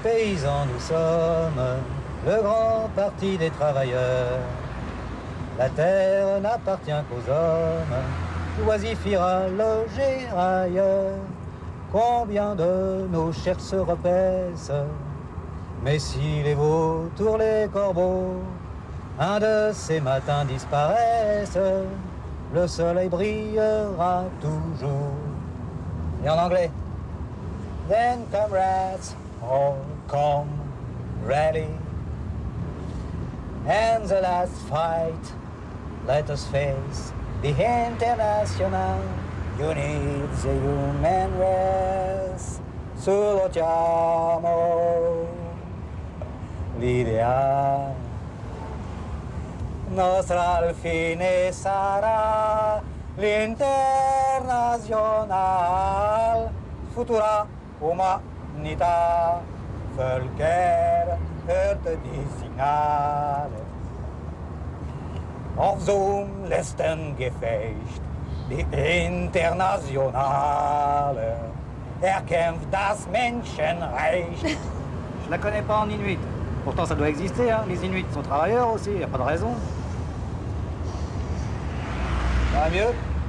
paysans nous sommes, le grand parti des travailleurs. La terre n'appartient qu'aux hommes, l'oisif ira loger ailleurs. Combien de nos chairs se repaissent, mais si les vautours, les corbeaux, un de ces matins disparaissent, le soleil brillera toujours. Et en anglais. Then comrades, all come ready. And the last fight, let us face the international. You need the human race. Salutiamo l'idea. Nostra al fine sarà l'internazional. Futura umanità, Völker hört die Signale. Auf zum letzten Gefecht, die Internationale, erkämpft das Menschenrecht. Je la connais pas en inuit. Pourtant, ça doit exister, hein. Les Inuits sont travailleurs aussi, y a pas de raison. Ça va mieux?